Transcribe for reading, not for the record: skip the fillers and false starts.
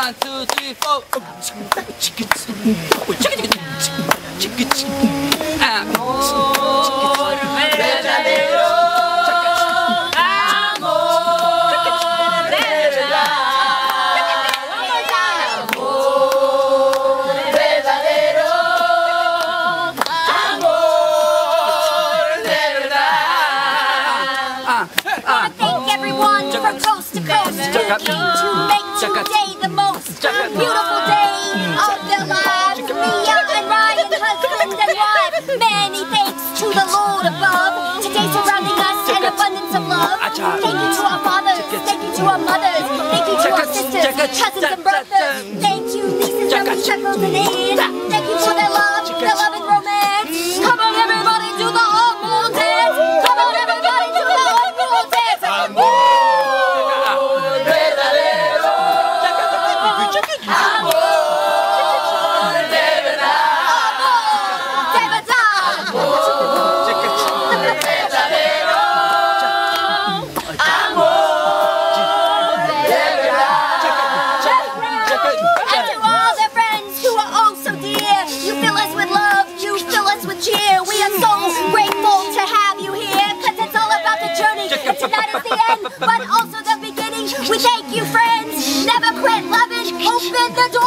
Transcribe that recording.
1, 2, 3, 4. Amor verdadero. Amor de verdad. Amor verdadero. Amor de verdad. Thank everyone from coast to coast who came to make today the most beautiful day of their lives. Mia and Ryan, husband and wife. Many thanks to the Lord above. Today surrounding us an abundance of love. Thank you to our fathers. Thank you to our mothers. Thank you to our sisters, cousins and brothers. Thank you, nieces, nephews, uncles and aunts. Thank you for their love and romance. Come on, everybody, do the humble dance. Come on, everybody, do the humble dance. Amor verdadero. Amor de verdad. And to all their friends who are oh so dear, you fill us with love, you fill us with cheer. We are so grateful to have you here, cause it's all about the journey, and tonight is the end, but also the beginning. We thank you, friends, never quit loving, open the door.